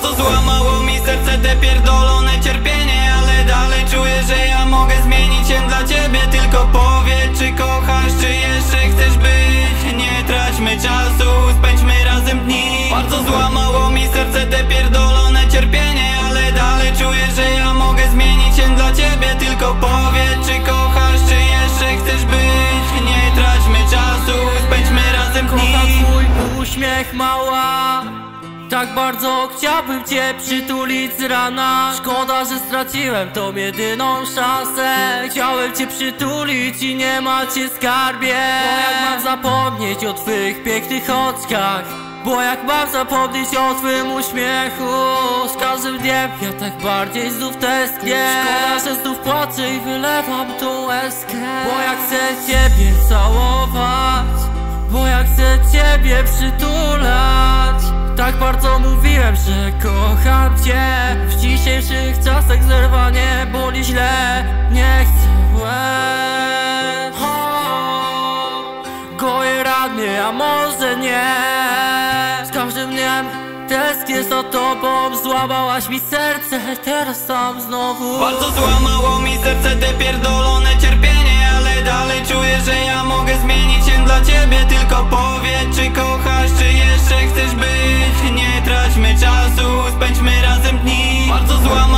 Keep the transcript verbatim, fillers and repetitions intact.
Bardzo złamało mi serce te pierdolone cierpienie, ale dalej czuję, że ja mogę zmienić się dla ciebie. Tylko powiedz, czy kochasz, czy jeszcze chcesz być. Nie traćmy czasu, spędźmy razem dni. Bardzo złamało mi serce te pierdolone cierpienie, ale dalej czuję, że ja mogę zmienić się dla ciebie. Tylko powiedz, czy kochasz, czy jeszcze chcesz być. Nie traćmy czasu, spędźmy razem dni. Kocham twój uśmiech, mała. Tak bardzo chciałbym cię przytulić z rana. Szkoda, że straciłem tą jedyną szansę. Chciałem cię przytulić i nie ma cię, skarbie. Bo jak mam zapomnieć o twych pięknych oczkach? Bo jak mam zapomnieć o twym uśmiechu? Z każdym dniem ja tak bardziej znów tęsknię. Szkoda, że znów płaczę i wylewam tą łezkę. Bo jak chcę ciebie całować, bo ja chcę ciebie przytulać. Tak bardzo mówiłem, że kocham cię. W dzisiejszych czasach zerwanie boli źle. Nie chcę łez. Goje rany, a może nie. Z każdym dniem tęsknię za tobą. Złamałaś mi serce, teraz sam znowu. Bardzo złamało mi serce te pierdolone cierpienie, ale dalej czuję, że ja mogę zmienić się dla ciebie. Tylko powiedz, czy kochasz, czy jeszcze chcesz być. Nie traćmy czasu, spędźmy razem dni. Bardzo złamało